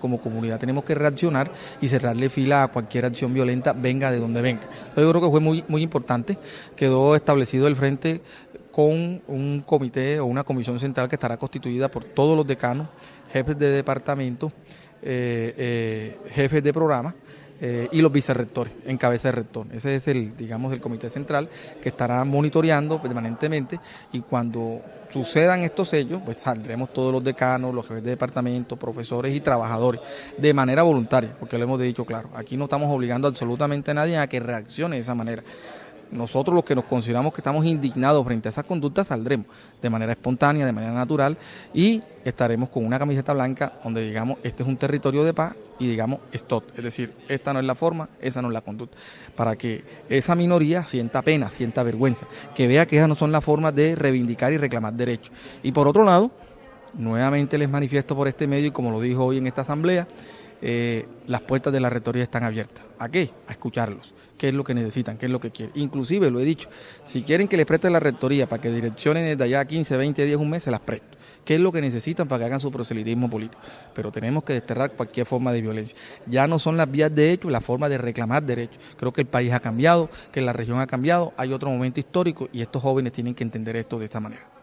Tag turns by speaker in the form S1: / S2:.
S1: como comunidad tenemos que reaccionar y cerrarle fila a cualquier acción violenta, venga de donde venga. Entonces, yo creo que fue muy importante, quedó establecido el frente con un comité o una comisión central que estará constituida por todos los decanos, jefes de departamento, jefes de programa, y los vicerrectores, en cabeza de rector. Ese es el comité central que estará monitoreando permanentemente, y cuando sucedan estos hechos, pues saldremos todos los decanos, los jefes de departamento, profesores y trabajadores, de manera voluntaria, porque lo hemos dicho claro, aquí no estamos obligando absolutamente a nadie a que reaccione de esa manera. Nosotros, los que nos consideramos que estamos indignados frente a esas conductas, saldremos de manera espontánea, de manera natural, y estaremos con una camiseta blanca donde digamos, este es un territorio de paz, y digamos, stop, es decir, esta no es la forma, esa no es la conducta, para que esa minoría sienta pena, sienta vergüenza, que vea que esas no son las formas de reivindicar y reclamar derechos. Y por otro lado, nuevamente les manifiesto por este medio, y como lo dijo hoy en esta asamblea, las puertas de la rectoría están abiertas. ¿A qué? A escucharlos. ¿Qué es lo que necesitan? ¿Qué es lo que quieren? Inclusive, lo he dicho, si quieren que les preste la rectoría para que direccionen desde allá 15, 20 días, un mes, se las presto. ¿Qué es lo que necesitan para que hagan su proselitismo político? Pero tenemos que desterrar cualquier forma de violencia. Ya no son las vías de hecho, la forma de reclamar derechos. Creo que el país ha cambiado, que la región ha cambiado, hay otro momento histórico, y estos jóvenes tienen que entender esto de esta manera.